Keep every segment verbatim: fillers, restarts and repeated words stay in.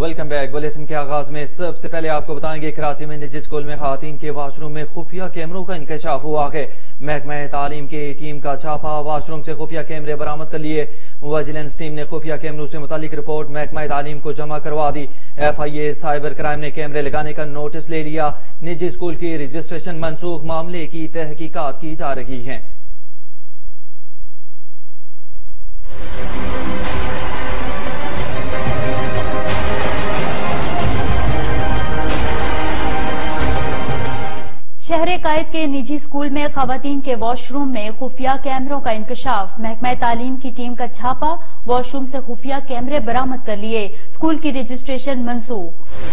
Welcome back. Bulletin کے آغاز میں سب سے پہلے آپ کو بتائیں گے کراچی میں نجی اسکول میں خواتین کے واش روم میں خفیہ کیمروں کا انکشاف ہوا ہے۔ محکمہ تعلیم کی ٹیم کا چھاپا، واش روم سے خفیہ کیمرے برآمد کر لیے۔ ویجیلنس ٹیم نے خفیہ کیمروں سے متعلق رپورٹ محکمہ تعلیم کو جمع کروا دی۔ F I A cyber crime نے کیمرے لگانے کا نوٹس لے لیا۔ نجی اسکول کی رجسٹریشن منسوخ، معاملے کی تحقیقات کی جا رہی ہیں۔ شہر قائد کے نجی اسکول میں خواتین کے واش روم میں خفیہ کیمروں کا انکشاف، محکمہ تعلیم کی ٹیم کا چھاپا، واش روم سے خفیہ کیمرے برآمد کر لیے، اسکول کی رجسٹریشن منسوخ۔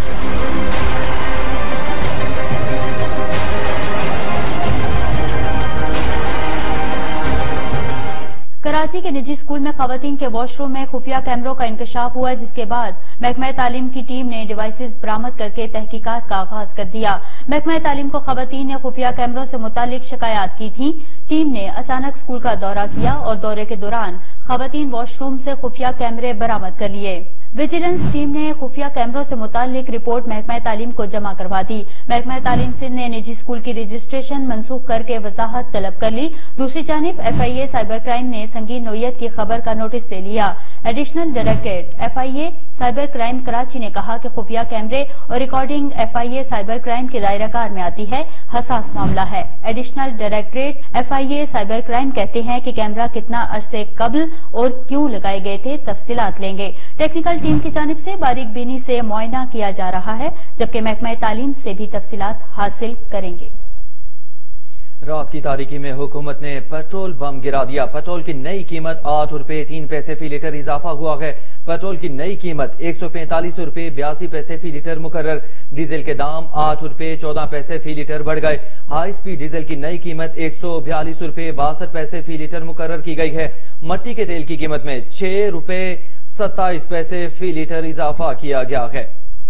کراچی کے نجی اسکول میں خواتین کے واش روم میں خفیہ کیمروں کا انکشاف ہوا، جس کے بعد محکمہ تعلیم کی ٹیم نے ڈیوائسز برآمد کر کے تحقیقات کا آغاز کر دیا۔ محکمہ تعلیم کو خواتین نے خفیہ کیمروں سے متعلق شکایات کی تھیں۔ ٹیم نے اچانک اسکول کا دورہ کیا اور دورے کے دوران خواتین واش روم سے خفیہ کیمرے برآمد کر لیے۔ ویجیلنس ٹیم نے خفیہ کیمروں سے متعلق رپورٹ محکمہ تعلیم کو جمع کروا دی۔ محکمہ تعلیم سندھ نے نجی اسکول کی رجسٹریشن منسوخ کر کے وضاحت طلب کر لی۔ دوسری جانب F I A cyber crime نے سنگین نوعیت کی خبر کا نوٹس لے لیا۔ Additional directorate F I A cyber crime Karachi نے کہا کہ خفیہ کیمرے اور recording F I A cyber crime کے دائرہ کار میں آتی ہے، حساس معاملہ ہے۔ Additional directorate F I A cyber crime کہتے ہیں کہ کیمرہ کتنا عرصے قبل اور کیوں لگائے گئے تھے، تفصیلات لیں گے۔ ٹیکنیکل ٹیم کی جانب سے باریک بینی سے معائنہ کیا جا رہا ہے، جبکہ محکمہ تعلیم سے بھی تفصیلات حاصل کریں گے۔ رات کی تاریکی میں حکومت نے پیٹرول بم گرا دیا۔ پیٹرول کی نئی قیمت آٹھ روپے تین پیسے فی لیٹر اضافہ ہوا ہے۔ پیٹرول کی نئی قیمت ایک سو پینتالیس روپے بیاسی پیسے فی لیٹر مقرر۔ ڈیزل کے دام آٹھ روپے چودہ پیسے فی لیٹر بڑھ گئے۔ ہائی سپیڈ ڈیزل کی نئی قیمت ایک سو بیالیس روپے باسٹھ پیسے فی لیٹر مقرر کی گئی ہے۔ مٹی کے تیل کی قیمت میں چھ روپے ستائیس پیسے فی لیٹر اضافہ کیا گیا ہے۔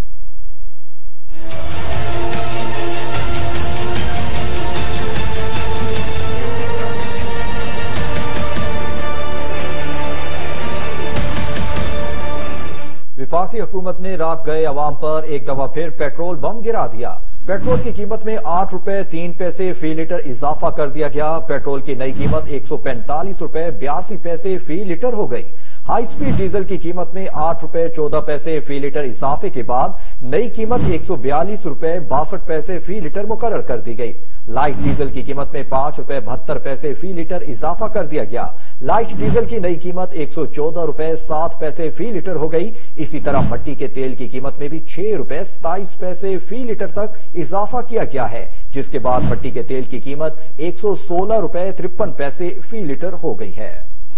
وفاقی حکومت نے رات گئے عوام پر ایک دفعہ پھر پیٹرول بم گرا دیا۔ پیٹرول کی قیمت میں آٹھ روپے تین پیسے فی لیٹر اضافہ کر دیا گیا۔ پیٹرول کی نئی قیمت ایک سو پینتالیس روپے بیاسی پیسے فی لیٹر ہو گئی۔ ہائی سپیڈ ڈیزل کی قیمت میں آٹھ روپے چودہ پیسے فی لیٹر اضافے کے بعد نئی قیمت ایک سو بیالیس روپے باسٹھ پیسے فی لیٹر مقرر کر دی گئی۔ لائٹ ڈیزل کی قیمت میں پانچ روپے بہتر پیسے فی لیٹر اضافہ کر دیا گیا۔ لائٹ ڈیزل کی نئی قیمت ایک سو چودہ روپے سات پیسے فی لیٹر ہو گئی۔ اسی طرح مٹی کے تیل کی قیمت میں بھی چھ روپے ستائیس پیسے فی لیٹر تک اضافہ کیا گیا ہے، جس کے بعد مٹی کے تیل کی قیمت ایک سو سولہ روپے ترپن پیسے فی لیٹر ہو گئی ہے۔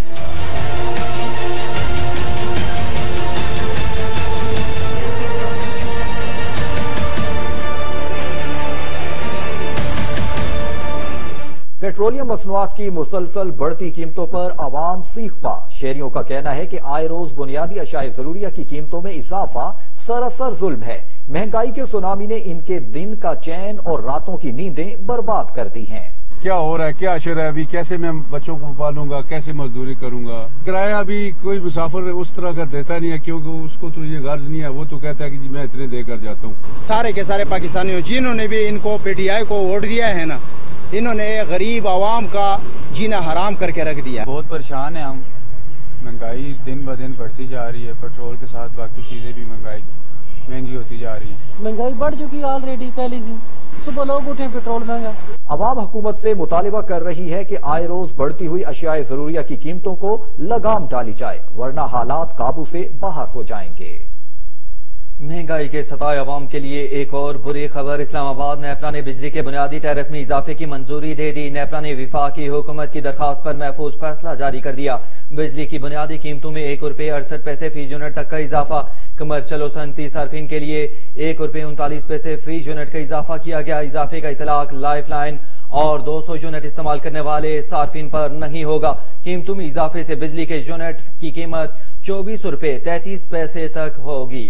پیٹرولیم مصنوعات کی مسلسل بڑھتی قیمتوں پر عوام سیخ پا۔ شہریوں کا کہنا ہے کہ آئے روز بنیادی اشیاء ضروریہ کی قیمتوں میں اضافہ سراسر ظلم ہے۔ مہنگائی کے سونامی نے ان کے دن کا چین اور راتوں کی نیندیں برباد کر دی ہیں۔ کیا ہو رہا ہے، کیا اشر ہے، ابھی کیسے میں بچوں کو پالوں گا، کیسے مزدوری کروں گا۔ کرایہ بھی کوئی مسافر اس طرح کا دیتا نہیں ہے، کیونکہ اس کو تو یہ غرض نہیں ہے، وہ تو کہتا ہے کہ جی میں اتنے دے کر جاتا ہوں۔ سارے کے سارے پاکستانیوں جنہوں نے بھی ان کو پی ٹی آئی کو ووٹ دیا ہے نا، انہوں نے غریب عوام کا جینا حرام کر کے رکھ دیا۔ بہت پریشان ہیں ہم، مہنگائی دن بہ دن بڑھتی جا رہی ہے، پیٹرول کے ساتھ باقی چیزیں بھی مہنگائی مہنگی ہوتی جا رہی ہیں۔ مہنگائی بڑھ چکی ہے آلریڈی، کہہ لیجیے صبح لوگ اٹھیں پیٹرول مہنگا۔ عوام حکومت سے مطالبہ کر رہی ہے کہ آئے روز بڑھتی ہوئی اشیاء ضروریہ کی قیمتوں کو لگام ڈالی جائے، ورنہ حالات قابو سے باہر ہو جائیں گے۔ مہنگائی کے ستائے عوام کے لیے ایک اور بری خبر۔ اسلام آباد نیپرا نے بجلی کے بنیادی ٹیرف میں اضافے کی منظوری دے دی۔ نیپرا نے وفاقی حکومت کی درخواست پر محفوظ فیصلہ جاری کر دیا۔ بجلی کی بنیادی قیمتوں میں ایک روپے اڑسٹھ پیسے فی یونٹ تک کا اضافہ۔ کمرشل و صنعتی صارفین کے لیے ایک روپے انتالیس پیسے فی یونٹ کا اضافہ کیا گیا۔ اضافے کا اطلاق لائف لائن اور دو سو یونٹ استعمال کرنے والے صارفین پر نہیں ہوگا۔ قیمتوں میں اضافے سے بجلی کے یونٹ کی قیمت چوبیس روپے تینتیس پیسے تک ہوگی۔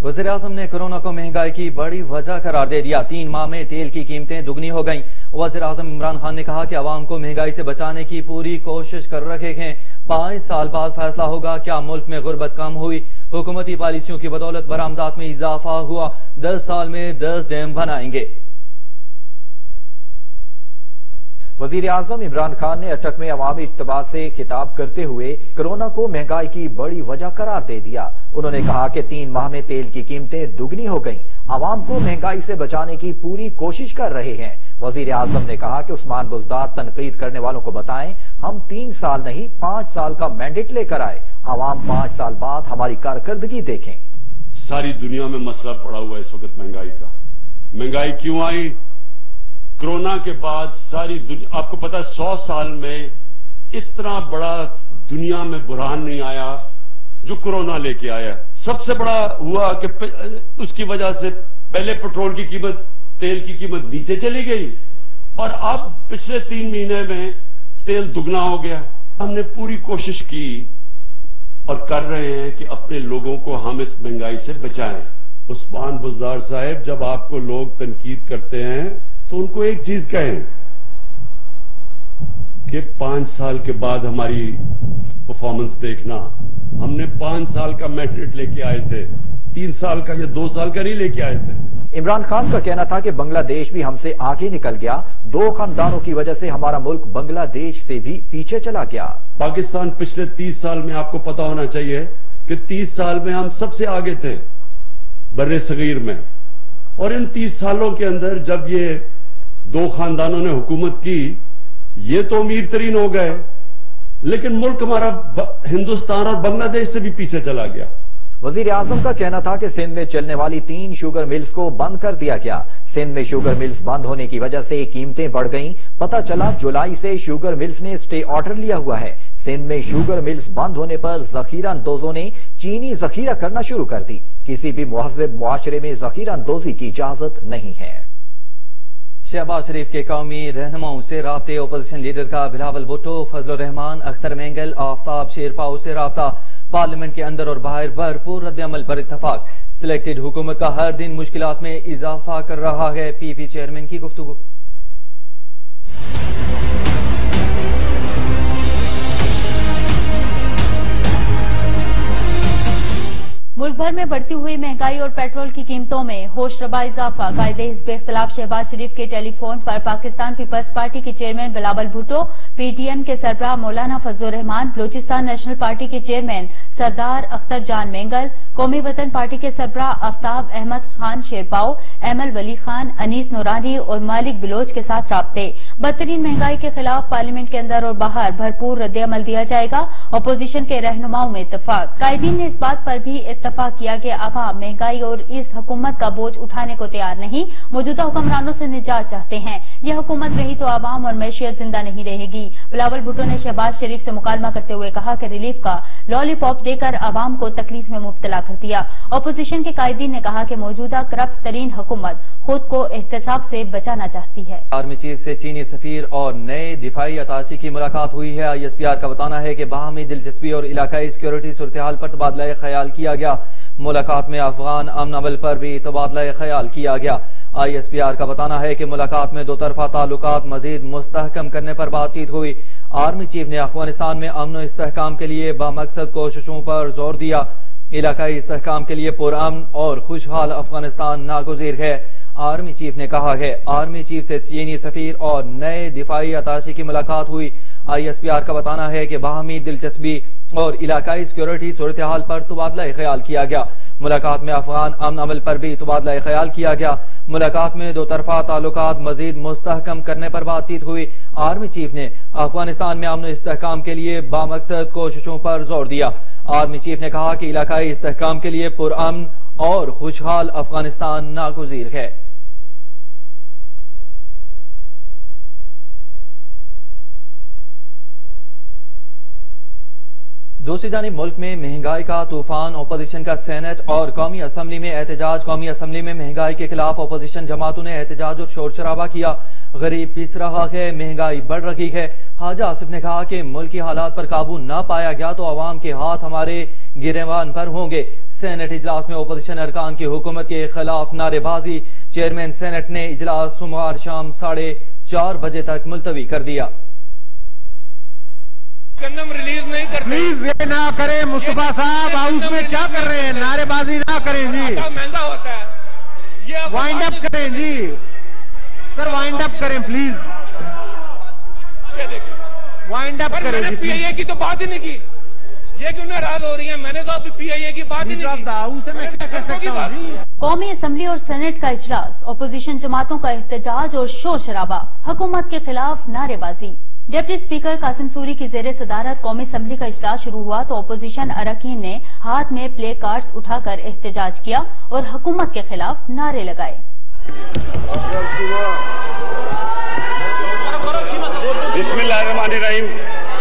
وزیر اعظم نے کورونا کو مہنگائی کی بڑی وجہ قرار دے دیا. تین ماہ میں تیل کی قیمتیں دگنی ہو گئیں. وزیر اعظم عمران خان نے کہا کہ عوام کو مہنگائی سے بچانے کی پوری کوشش کر رہے ہیں. پانچ سال بعد فیصلہ ہوگا کیا ملک میں غربت کم ہوئی. حکومتی پالیسیوں کی بدولت برآمدات میں اضافہ ہوا. دس سال میں دس ڈیم بنائیں گے. وزیر اعظم عمران خان نے اٹک میں عوامی اجتماع سے خطاب کرتے ہوئے کورونا کو مہنگائی کی بڑی وجہ قرار دے دیا. انہوں نے کہا کہ تین ماہ میں تیل کی قیمتیں دگنی ہو گئیں. عوام کو مہنگائی سے بچانے کی پوری کوشش کر رہے ہیں. وزیر اعظم نے کہا کہ عثمان بزدار تنقید کرنے والوں کو بتائیں ہم تین سال نہیں پانچ سال کا مینڈیٹ لے کر آئے. عوام پانچ سال بعد ہماری کارکردگی دیکھیں. ساری دنیا میں مسئلہ پڑا ہوا ہے اس وقت مہنگائی کا. مہنگائی کیوں آئی؟ کورونا کے بعد ساری دنیا، آپ کو پتا ہے سو سال میں اتنا بڑا دنیا میں بحران نہیں آیا جو کورونا لے کے آیا. سب سے بڑا ہوا کہ اس کی وجہ سے پہلے پیٹرول کی قیمت، تیل کی قیمت نیچے چلی گئی اور اب پچھلے تین مہینے میں تیل دگنا ہو گیا. ہم نے پوری کوشش کی اور کر رہے ہیں کہ اپنے لوگوں کو ہم اس مہنگائی سے بچائیں. عثمان بزدار صاحب، جب آپ کو لوگ تنقید کرتے ہیں تو ان کو ایک چیز کہیں کہ پانچ سال کے بعد ہماری پرفارمنس دیکھنا. ہم نے پانچ سال کا مینڈیٹ لے کے آئے تھے، تین سال کا یا دو سال کا نہیں لے کے آئے تھے. عمران خان کا کہنا تھا کہ بنگلہ دیش بھی ہم سے آگے نکل گیا. دو خاندانوں کی وجہ سے ہمارا ملک بنگلہ دیش سے بھی پیچھے چلا گیا. پاکستان پچھلے تیس سال میں آپ کو پتا ہونا چاہیے کہ تیس سال میں ہم سب سے آگے تھے بر صغیر میں. اور ان تیس سالوں کے اندر جب یہ دو خاندانوں نے حکومت کی یہ تو امیر ترین ہو گئے، لیکن ملک ہمارا ہندوستان اور بنگلہ دیش سے بھی پیچھے چلا گیا. وزیر اعظم کا کہنا تھا کہ سندھ میں چلنے والی تین شوگر ملز کو بند کر دیا گیا. سندھ میں شوگر ملز بند ہونے کی وجہ سے قیمتیں بڑھ گئیں. پتہ چلا جولائی سے شوگر ملز نے اسٹے آرڈر لیا ہوا ہے. سندھ میں شوگر ملز بند ہونے پر ذخیرہ اندوزوں نے چینی ذخیرہ کرنا شروع کر دی. کسی بھی مہذب معاشرے میں ذخیرہ اندوزی کی اجازت نہیں ہے. شہباز شریف کے قومی رہنماؤں سے رابطے. اپوزیشن لیڈر کا بلاول بھٹو، فضل الرحمان، اختر مینگل، آفتاب شیرپاؤ سے رابطہ. پارلیمنٹ کے اندر اور باہر بھرپور رد عمل پر اتفاق. سلیکٹڈ حکومت کا ہر دن مشکلات میں اضافہ کر رہا ہے. پی پی چیئرمین کی گفتگو. ملک بھر میں بڑھتی ہوئی مہنگائی اور پیٹرول کی قیمتوں میں ہوش ربا اضافہ. قائد حزب اختلاف شہباز شریف کے ٹیلی فون پر پاکستان پیپلز پارٹی کے chairman Bilawal Bhutto, P T M کے سربراہ مولانا فضل الرحمان، بلوچستان نیشنل پارٹی کے چیئرمین سردار اختر جان مینگل، قومی وطن پارٹی کے سربراہ آفتاب احمد خان شیرپاؤ، ایمل ولی خان، انیس نورانی اور مالک بلوچ کے ساتھ رابطے. بدترین مہنگائی کے خلاف پارلیمنٹ کے اندر اور باہر بھرپور رد عمل دیا جائے گا. اپوزیشن کے رہنماؤں میں اتفاق. قائدین نے اس بات پر بھی اتفاق کیا کہ عوام مہنگائی اور اس حکومت کا بوجھ اٹھانے کو تیار نہیں. موجودہ حکمرانوں سے نجات چاہتے ہیں. یہ حکومت رہی تو عوام اور معیشت زندہ نہیں رہے گی. بلاول بھٹو نے شہباز شریف سے مکالمہ کرتے ہوئے کہا کہ ریلیف کا لالی پاپ دے کر عوام کو تکلیف میں مبتلا کر دیا. اپوزیشن کے قائدین نے کہا کہ موجودہ کرپٹ ترین حکومت خود کو احتساب سے بچانا چاہتی ہے. آرمی چیف سے چینی سفیر اور نئے دفاعی اتاشی کی ملاقات ہوئی ہے. آئی ایس پی آر کا بتانا ہے کہ باہمی دلچسپی اور علاقائی سیکورٹی صورتحال پر تبادلہ خیال کیا گیا. ملاقات میں افغان امن عمل پر بھی تبادلہ خیال کیا گیا. آئی ایس پی آر کا بتانا ہے کہ ملاقات میں دو طرفہ تعلقات مزید مستحکم کرنے پر بات چیت ہوئی. آرمی چیف نے افغانستان میں امن و استحکام کے لیے بامقصد کوششوں پر زور دیا. علاقائی استحکام کے لیے پرامن اور خوشحال افغانستان ناگزیر ہے. آرمی چیف نے کہا ہے. آرمی چیف سے چینی سفیر اور نئے دفاعی اتاشی کی ملاقات ہوئی. آئی ایس پی آر کا بتانا ہے کہ باہمی دلچسپی اور علاقائی سیکورٹی صورتحال پر تبادلہ خیال کیا گیا. ملاقات میں افغان امن عمل پر بھی تبادلہ خیال کیا گیا. ملاقات میں دو طرفہ تعلقات مزید مستحکم کرنے پر بات چیت ہوئی. آرمی چیف نے افغانستان میں امن و استحکام کے لیے بامقصد کوششوں پر زور دیا. آرمی چیف نے کہا کہ علاقائی استحکام کے لیے پرامن اور خوشحال افغانستان ناگزیر ہے. دوسری جانب ملک میں مہنگائی کا طوفان. اپوزیشن کا سینٹ اور قومی اسمبلی میں احتجاج. قومی اسمبلی میں مہنگائی کے خلاف اپوزیشن جماعتوں نے احتجاج اور شور شرابہ کیا. غریب پس رہا ہے، مہنگائی بڑھ رہی ہے. خواجہ آصف نے کہا کہ ملکی حالات پر قابو نہ پایا گیا تو عوام کے ہاتھ ہمارے गिरेबान पर होंगे। सेनेट इजलास में अपोजिशन अरकान की हुकूमत के खिलाफ नारेबाजी। चेयरमैन सेनेट ने इजलास सोमवार शाम साढ़े चार बजे तक मुलतवी कर दिया। कंदम रिलीज नहीं करते। प्लीज ये ना करें मुस्तफा साहब, हाउस में क्या कर रहे हैं? नारेबाजी ना करें जी, महंगा होता है ये। वाइंड अप करें जी सर, वाइंड अप करें प्लीज, वाइंड अप करें जी। पीआईए की तो बात ही नहीं की, ये क्यों नाराज हो रही है? मैंने तो अभी पीआईए की बात ही नहीं की। हाउस में क्या कह सकता हूं? कौमी असम्बली और सेनेट का इजलास, अपोजिशन जमातों का एहतजाज और शोर शराबा, हुकूमत के खिलाफ नारेबाजी। डिप्टी स्पीकर कासिम सूरी की जेर सदारत कौमी असम्बली का इजलास शुरू हुआ तो अपोजिशन अरकान ने हाथ में प्ले कार्ड्स उठाकर एहतजाज किया और हुकूमत के खिलाफ नारे लगाए। बिस्मिल्लाहिर्रहमानिर्रहीम।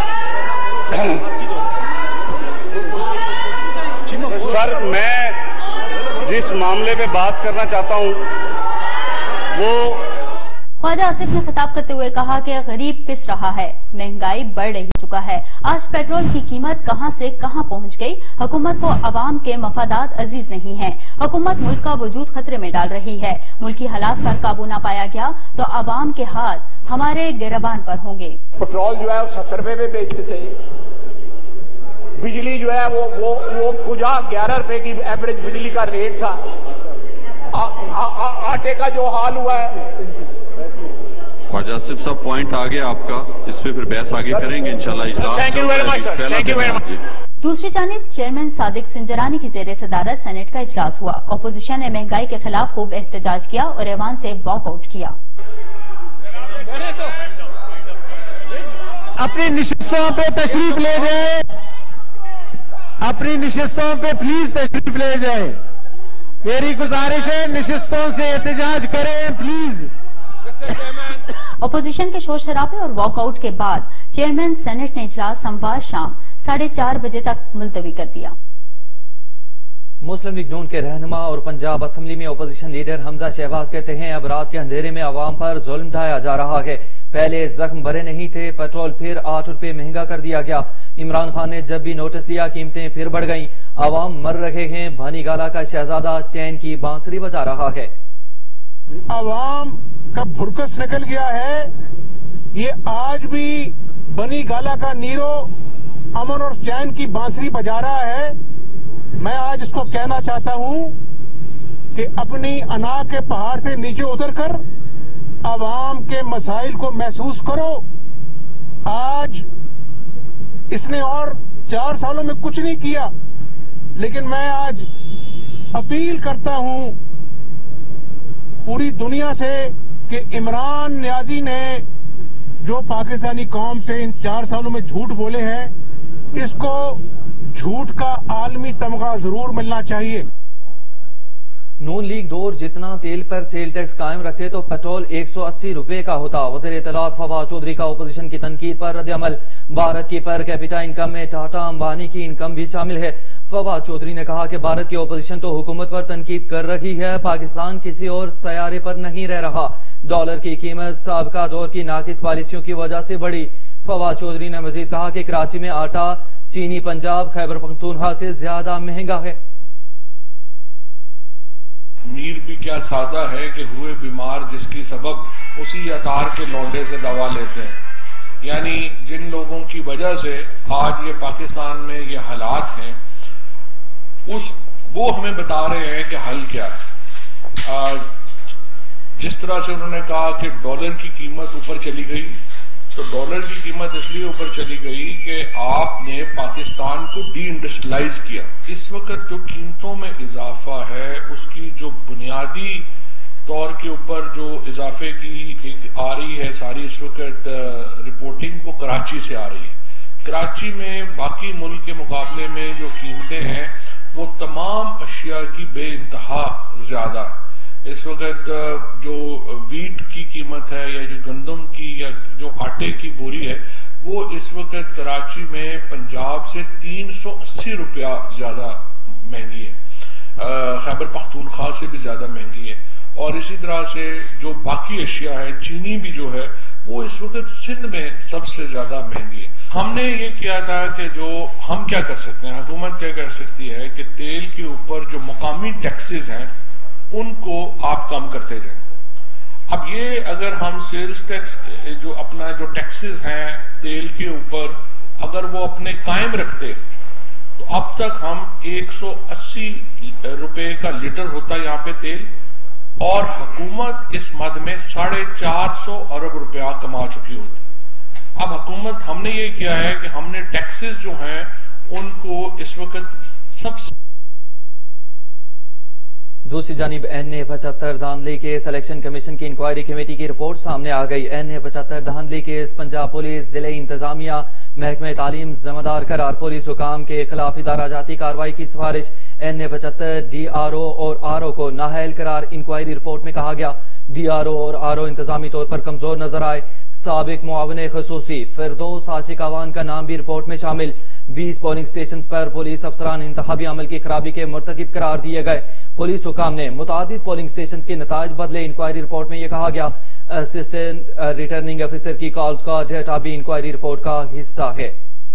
सर, मैं जिस मामले पे बात करना चाहता हूं वो ख्वाजा आसिफ ने खिताब करते हुए कहा कि गरीब पिस रहा है, महंगाई बढ़ रही चुका है। आज पेट्रोल की कीमत कहां से कहां पहुंच गई। हुकूमत को अवाम के मफादात अजीज नहीं है। हुकूमत मुल्क का वजूद खतरे में डाल रही है। मुल्की हालात पर काबू न पाया गया तो अवाम के हाथ हमारे गिरबान पर होंगे। पेट्रोल जो है वो सत्तर रुपए में बेचते थे, बिजली जो है वो वो वो खुजा ग्यारह रुपए की एवरेज बिजली का रेट था। आ, आ, आ, आटे का जो हाल हुआ है। ख्वाजा आसिफ साहब, पॉइंट आ गया आपका, इस पे फिर बहस आगे करेंगे इंशाल्लाह इजलास। Thank you very much sir, thank you very much. दूसरी जानिब चेयरमैन सादिक सिंजरानी की जेर सदारत सेनेट का इजलास हुआ। अपोजिशन ने महंगाई के खिलाफ खूब एहतजाज किया और ऐवान से वॉकआउट किया। अपनी निशिस्तों पे तशरीफ ले जाए, अपनी निशिस्तों पे प्लीज तशरीफ ले जाए। मेरी गुजारिश है, निशिस्तों से एहतजाज करें प्लीज। अपोजिशन के शोर शराबे और वॉकआउट के बाद चेयरमैन सेनेट ने इजलास सोमवार शाम साढ़े चार बजे तक मुलतवी कर दिया। मुस्लिम लीग नून के रहनुमा और पंजाब असम्बली में अपोजिशन लीडर हमजा शहबाज कहते हैं अब रात के अंधेरे में आवाम पर जुल्म ढाया जा रहा है। पहले जख्म भरे नहीं थे, पेट्रोल फिर आठ रुपए महंगा कर दिया गया। इमरान खान ने जब भी नोटिस लिया कीमतें फिर बढ़ गईं। आवाम मर रहे हैं। भानी गाला का शहजादा चैन की बांसुरी बजा रहा है। आवाम का भुरकस निकल गया है। ये आज भी बनी गाला का नीरो अमन और चैन की बांसुरी बजा रहा है। मैं आज इसको कहना चाहता हूं कि अपनी अना के पहाड़ से नीचे उतरकर आवाम के मसाइल को महसूस करो। आज इसने और चार सालों में कुछ नहीं किया, लेकिन मैं आज अपील करता हूं पूरी दुनिया से कि इमरान नियाजी ने जो पाकिस्तानी कौम से इन चार सालों में झूठ बोले हैं, इसको झूठ का आलमी तमगा जरूर मिलना चाहिए। नून लीग दौर जितना तेल पर सेल टैक्स कायम रखते तो पेट्रोल एक सौ अस्सी रुपए का होता। वज़ीर इत्तलात फवाद चौधरी का अपोजिशन की तनकीद पर रद्द-ए-अमल। भारत की पर कैपिटा इनकम में टाटा अंबानी की इनकम भी शामिल है। फवाद चौधरी ने कहा कि भारत की अपोजिशन तो हुकूमत पर तनकीद कर रही है, पाकिस्तान किसी और सयारे पर नहीं रह रहा। डॉलर की कीमत साबका दौर की नाकिस पॉलिसियों की वजह से बढ़ी। फवाद चौधरी ने मजीद कहा कि कराची में आटा चीनी पंजाब खैबर पख्तूनख्वा से ज्यादा महंगा है। मीर भी क्या सादा है कि हुए बीमार जिसकी सबब उसी अतार के लौंडे से दवा लेते हैं। यानी जिन लोगों की वजह से आज ये पाकिस्तान में ये हालात हैं, उस वो हमें बता रहे हैं कि हल क्या है। आ, जिस तरह से उन्होंने कहा कि डॉलर की कीमत ऊपर चली गई, तो डॉलर की कीमत इसलिए ऊपर चली गई कि आपने पाकिस्तान को डी इंडस्ट्रियलाइज किया। इस वक्त जो कीमतों में इजाफा है, उसकी जो बुनियादी तौर के ऊपर जो इजाफे की एक आ रही है सारी इस वक्त रिपोर्टिंग, वो कराची से आ रही है। कराची में बाकी मुल्क के मुकाबले में जो कीमतें हैं वो तमाम अशिया की बेइंतहा ज्यादा। इस वक्त जो वीट की कीमत है या जो गंदम की या जो आटे की बोरी है, वो इस वक्त कराची में पंजाब से तीन सौ अस्सी रुपया ज्यादा महंगी है, खैबर पख्तूनख्वा से भी ज्यादा महंगी है। और इसी तरह से जो बाकी अशिया है, चीनी भी जो है वो इस वक्त सिंध में सबसे ज्यादा महंगी है। ہم نے یہ کیا تھا کہ جو ہم کیا کر سکتے ہیں، حکومت کیا کر سکتی ہے کہ تیل کے اوپر جو مقامی ٹیکسز ہیں ان کو آپ کم کرتے جائیں۔ اب یہ اگر ہم سیلز ٹیکس جو اپنا جو ٹیکسز ہیں تیل کے اوپر اگر وہ اپنے قائم رکھتے تو اب تک ہم ایک سو اسی روپے کا لیٹر ہوتا یہاں پہ تیل، اور حکومت اس مد میں ساڑھے چار سو ارب روپیہ کما چکی ہوتی۔ اب حکومت ہم نے یہ کیا ہے کہ ہم نے ٹیکسز جو ہیں ان کو اس وقت سب سے دوسری جانب این اے پچہتر دھاندلی کیس الیکشن کمیشن کی انکوائری کمیٹی کی رپورٹ سامنے آ گئی۔ این اے پچہتر دھاندلی کیس پنجاب پولیس، ضلع انتظامیہ، محکمہ تعلیم ذمہ دار قرار پولیس حکام کے خلاف ادارہ جاتی کارروائی کی سفارش۔ این اے پچہتر ڈی آر او اور آر او کو نااہل قرار، انکوائری رپورٹ میں کہا گیا۔ ڈی آر او اور آر او انتظامی طور پر کمزور نظر آئے۔ سابق معاون خصوصی فردوس عاشق آوان کا نام بھی رپورٹ میں شامل۔ بیس پولنگ سٹیشنز پر پولیس افسران انتخابی عمل کی خرابی کے مرتکب قرار دیے گئے۔ پولیس حکام نے متعدد پولنگ سٹیشنز کے نتائج بدلے۔ انکوائری رپورٹ میں یہ کہا گیا۔ اسسٹنٹ ریٹرننگ افیسر کی کالز کا ڈیٹا بھی انکوائری رپورٹ کا حصہ ہے۔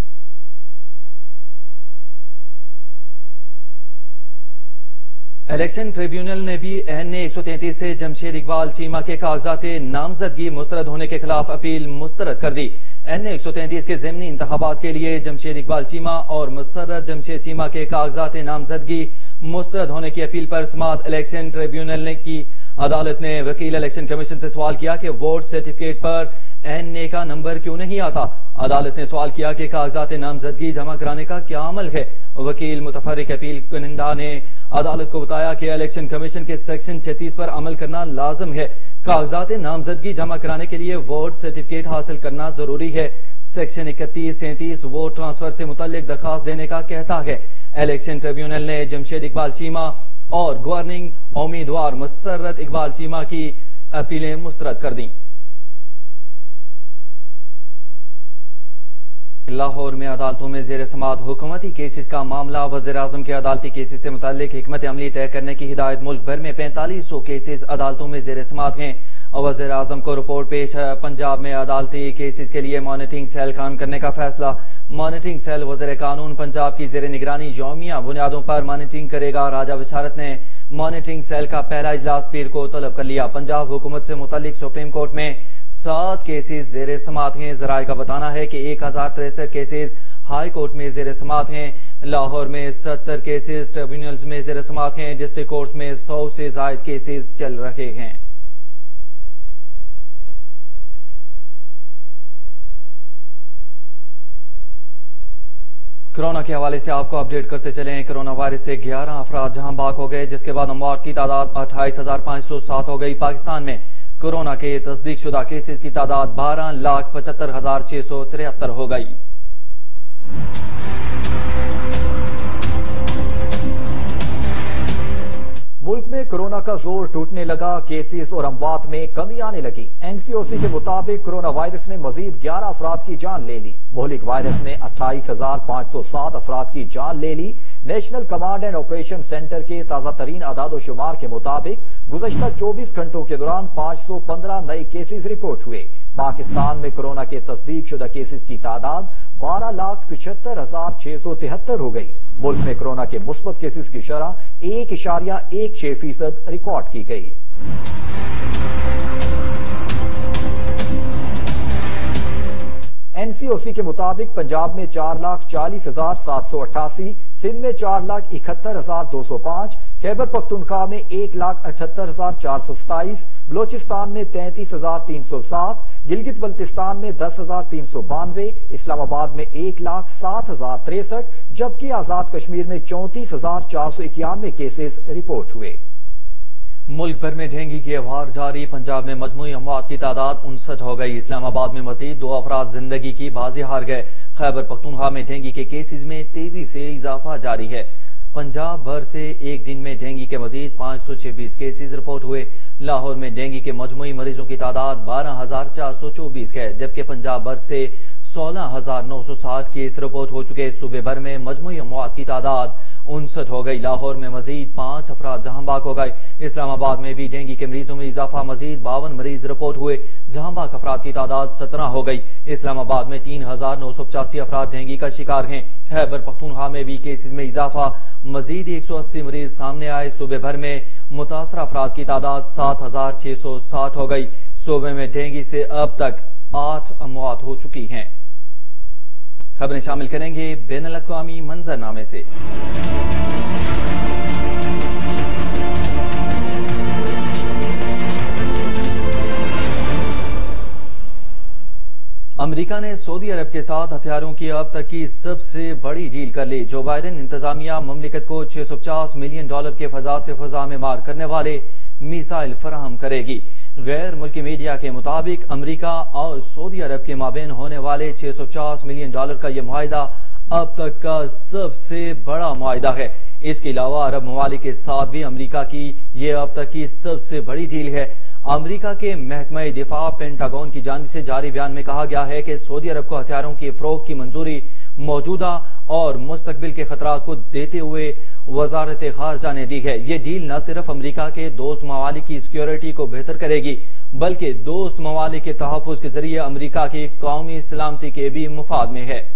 الیکشن ٹریبیونل نے بھی این اے ایک سو تینتیس سے جمشید اقبال چیمہ کے کاغذات نامزدگی مسترد ہونے کے خلاف اپیل مسترد کر دی۔ این اے ایک سو تینتیس کے ضمنی انتخابات کے لیے جمشید اقبال چیمہ اور مسرت جمشید چیمہ کے کاغذات نامزدگی مسترد ہونے کی اپیل پر سماعت الیکشن ٹریبیونل نے کی۔ عدالت نے وکیل الیکشن کمیشن سے سوال کیا کہ ووٹ سرٹیفکیٹ پر این اے کا نمبر کیوں نہیں آتا۔ عدالت نے سوال کیا کہ کاغذات نامزدگی جمع کرانے کا کیا عمل ہے۔ وکیل متفرق اپیل کنندہ نے عدالت کو بتایا کہ الیکشن کمیشن کے سیکشن چھتیس پر عمل کرنا لازم ہے۔ کاغذات نامزدگی جمع کرانے کے لیے ووٹ سرٹیفکیٹ حاصل کرنا ضروری ہے۔ سیکشن اکتیس سینتیس ووٹ ٹرانسفر سے متعلق درخواست دینے کا کہتا ہے۔ الیکشن ٹریبیونل نے جمشید اقبال چیمہ اور گورننگ امیدوار مسرت اقبال چیمہ کی اپیلیں مسترد کر دیں۔ لاہور میں عدالتوں میں زیر سماعت حکومتی کیسز کا معاملہ، وزیر اعظم کے عدالتی کیسز سے متعلق حکمت عملی طے کرنے کی ہدایت۔ ملک بھر میں پینتالیس سو کیسز عدالتوں میں زیر سماعت ہیں۔ وزیر اعظم کو رپورٹ پیش۔ پنجاب میں عدالتی کیسز کے لیے مانیٹرنگ سیل قائم کرنے کا فیصلہ۔ مانیٹرنگ سیل وزیر قانون پنجاب کی زیر نگرانی یومیہ بنیادوں پر مانیٹرنگ کرے گا۔ راجہ بشارت نے مانیٹرنگ سیل کا پہلا اجلاس پیر کو طلب کر لیا۔ پنجاب حکومت سے متعلق سپریم کورٹ میں سات کیسز زیر سماعت ہیں۔ ذرائع کا بتانا ہے کہ ایک ہزار تریسٹھ کیسز ہائی کورٹ میں زیر سماعت ہیں۔ لاہور میں ستر کیسز ٹریبیونلز میں زیر سماعت ہیں۔ ڈسٹرکٹ کورٹ میں سو سے زائد کیسز چل رہے ہیں۔ کورونا کے حوالے سے آپ کو اپڈیٹ کرتے چلیں۔ کورونا وائرس سے گیارہ افراد جہاں بھاگ ہو گئے، جس کے بعد اموات کی تعداد اٹھائیس ہزار پانچ سو سات ہو گئی۔ پاکستان میں کورونا کے تصدیق شدہ کیسز کی تعداد بارہ لاکھ پچہتر ہزار چھ سو ترہتر ہو گئی۔ ملک میں کورونا کا زور ٹوٹنے لگا، کیسز اور اموات میں کمی آنے لگی۔ این سی او سی کے مطابق کورونا وائرس نے مزید گیارہ افراد کی جان لے لی۔ مہلک وائرس نے اٹھائیس ہزار پانچ سو سات افراد کی جان لے لی۔ National Command and Operation Centre کے تازہ ترین اعداد و شمار کے مطابق گزشتہ چوبیس گھنٹوں کے دوران پانچ سو پندرہ نئے کیسز رپورٹ ہوئے۔ پاکستان میں کورونا کے تصدیق شدہ کیسز کی تعداد بارہ لاکھ پچہتر ہزار چھ سو تہتر ہو گئی۔ ملک میں کورونا کے مثبت کیسز کی شرح ایک اشاریہ ایک چھ فیصد ریکارڈ کی گئی۔ این سی او سی کے مطابق پنجاب میں چار لاکھ چالیس ہزار سات سو اٹھاسی، سندھ میں چار لاکھ اکہتر ہزار دو سو پانچ، خیبر پختونخوا میں ایک لاکھ اٹھہتر ہزار چار سو ستائیس، بلوچستان میں تینتیس ہزار تین سو سات، گلگت بلتستان میں دس ہزار تین سو بانوے، اسلام آباد میں ایک لاکھ سات ہزار تریسٹھ، جبکہ آزاد کشمیر میں چونتیس ہزار چار سو اکیانوے کیسز رپورٹ ہوئے۔ ملک بھر میں ڈینگی کی افواہ جاری، پنجاب میں مجموعی اموات کی تعداد انسٹھ ہو گئی۔ اسلام آباد میں مزید دو افراد زندگی کی بازی ہار گئے۔ خیبر پختونخوا میں ڈینگی کے کیسز میں تیزی سے اضافہ جاری ہے۔ پنجاب بھر سے ایک دن میں ڈینگی کے مزید پانچ سو چھبیس کیسز رپورٹ ہوئے۔ لاہور میں ڈینگی کے مجموعی مریضوں کی تعداد بارہ ہزار چار سو چوبیس ہے، جبکہ پنجاب بھر سے سولہ ہزار نو سو ساٹھ کیس رپورٹ ہو چکے۔ صوبے بھر میں مجموعی اموات کی تعداد उनसठ हो गई। लाहौर में मजीद पांच अफराद जहां बाग हो गए। इस्लामाबाद में भी डेंगू के मरीजों में इजाफा, मजीद बावन मरीज रिपोर्ट हुए। जहां बाग अफराद की तादाद सत्रह हो गई। इस्लामाबाद में तीन हजार नौ सौ पचासी अफराद डेंगू का शिकार हैं। खैबर पख्तूनख्वा में भी केसेज में इजाफा, मजीद एक सौ अस्सी मरीज सामने आए। सूबे भर में मुतासर अफराद की तादाद सात हजार छह सौ साठ हो गई। सूबे में डेंगू से अब तक आठ अमवात हो चुकी हैं। खबरें शामिल करेंगे बैनुल अक़वामी मंजरनामे से। अमेरिका ने सऊदी अरब के साथ हथियारों की अब तक की सबसे बड़ी डील कर ली। जो बाइडेन इंतजामिया ममलिकत को छह सौ पचास मिलियन डॉलर के फजा से फजा में मार करने वाले मिसाइल फराहम करेगी। गैर मुल्की मीडिया के मुताबिक अमेरिका और सऊदी अरब के माबेन होने वाले छह सौ पचास मिलियन डॉलर का यह मुआहिदा अब तक का सबसे बड़ा मुआहिदा है। इसके अलावा अरब ममालिक के साथ भी अमेरिका की यह अब तक की सबसे बड़ी डील है। अमेरिका के महकमा दिफा पेंटागन की जानिब से जारी बयान में कहा गया है कि सऊदी अरब को हथियारों की फरोख्त की मंजूरी मौजूदा और मुस्तकबिल के खतरात को देते हुए वजारत खारजा ने दी है। ये डील न सिर्फ अमेरिका के दोस्त ममालिक की सिक्योरिटी को बेहतर करेगी, बल्कि दोस्त ममालिक के तहफ़्फ़ुज़ के जरिए अमेरिका की कौमी सलामती के भी मुफाद में है।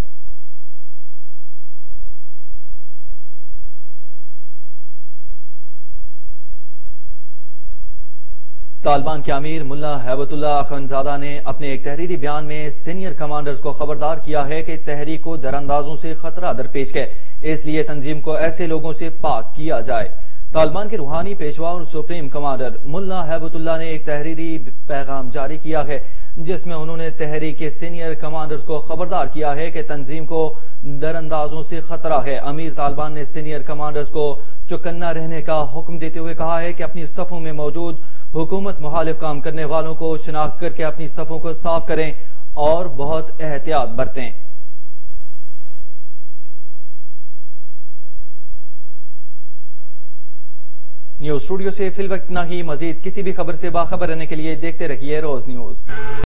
तालिबान के अमीर मुल्ला हैबतुल्लाह अखंजादा ने अपने एक तहरीरी बयान में सीनियर कमांडर्स को खबरदार किया है कि तहरीक को दरअंदाजों से खतरा दरपेश है, इसलिए तंजीम को ऐसे लोगों से पाक किया जाए। तालिबान के रूहानी पेशवा और सुप्रीम कमांडर मुल्ला हैबतुल्लाह ने एक तहरीरी पैगाम जारी किया है, जिसमें उन्होंने तहरीक के सीनियर कमांडर्स को खबरदार किया है कि तंजीम को दरअंदाजों से खतरा है। अमीर तालिबान ने सीनियर कमांडर्स को चौकन्ना रहने का हुक्म देते हुए कहा है कि अपनी सफों में मौजूद हुकूमत मुखालिफ काम करने वालों को शिनाख्त करके अपनी सफों को साफ करें और बहुत एहतियात बरतें। न्यूज स्टूडियो से फिल वक्त इतना ही। मजीद किसी भी खबर से बाखबर रहने के लिए देखते रहिए रोज न्यूज।